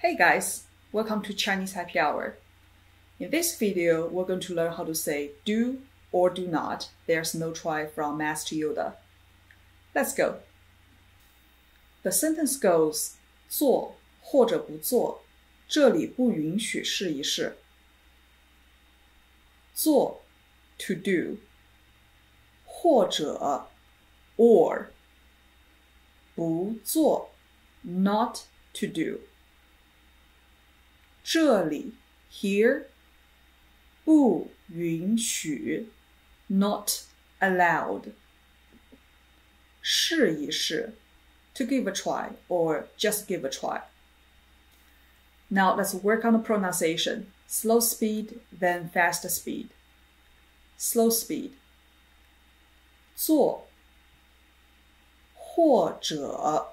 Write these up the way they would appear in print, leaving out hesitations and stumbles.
Hey guys, welcome to Chinese Happy Hour. In this video, we're going to learn how to say do or do not. There's no try from Master Yoda. Let's go. The sentence goes, 做或者不做，这里不允许试一试。做 to do 或者 or 不做 not to do。这里 here 不允许 not allowed 试一试 to give a try or just give a try. Now let's work on the pronunciation. Slow speed, then fast speed. Slow speed. 做或者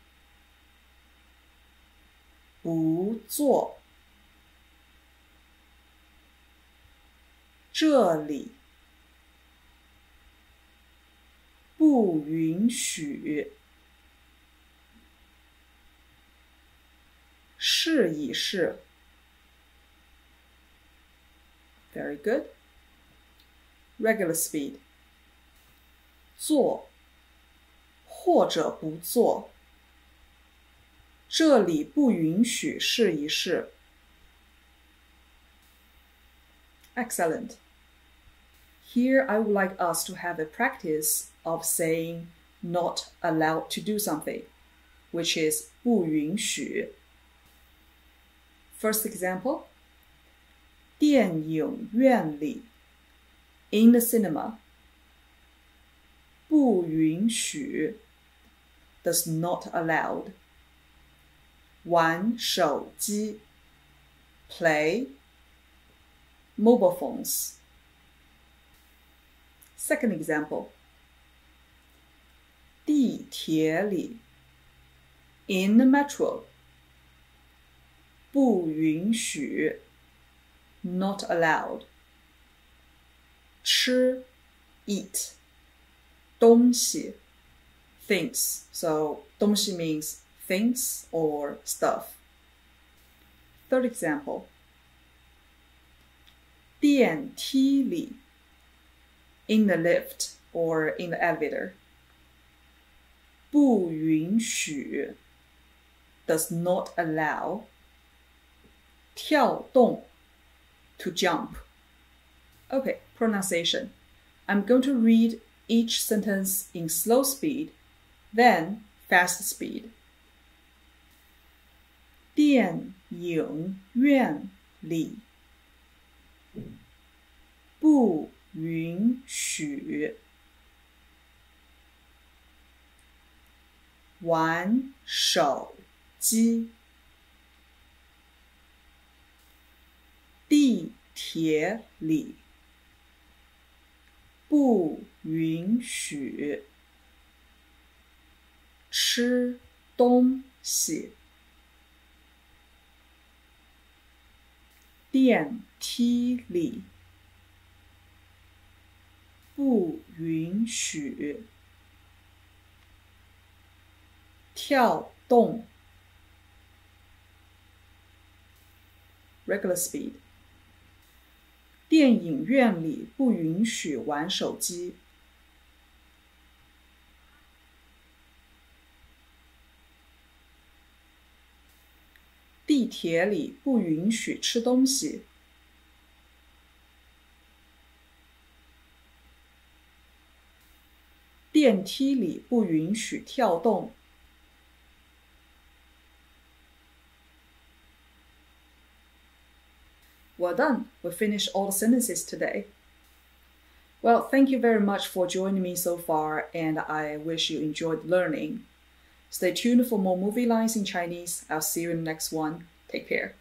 不做。这里不允许试一试。Very good. Regular speed. 做或者不做。这里不允许试一试。Excellent. Here I would like us to have a practice of saying not allowed to do something, which is 不允许。First example, 电影院里 in the cinema 不允许 does not allowed 玩手机 play mobile phones. Second example, 地铁里 in the metro 不允许 not allowed 吃 eat 东西 things, so 东西 means things or stuff. Third example, 电梯里 in the lift or in the elevator 不允许 does not allow 跳动 to jump. Okay, pronunciation. I'm going to read each sentence in slow speed, then fast speed. 电影院里不允许玩手机。地铁里不允许吃东西。电梯里不允许跳动。Regular speed. 电影院里不允许玩手机。地铁里不允许吃东西。电梯里不允许跳动。Well done, we finished all the sentences today. Well, thank you very much for joining me so far, and I wish you enjoyed learning. Stay tuned for more movie lines in Chinese. I'll see you in the next one. Take care.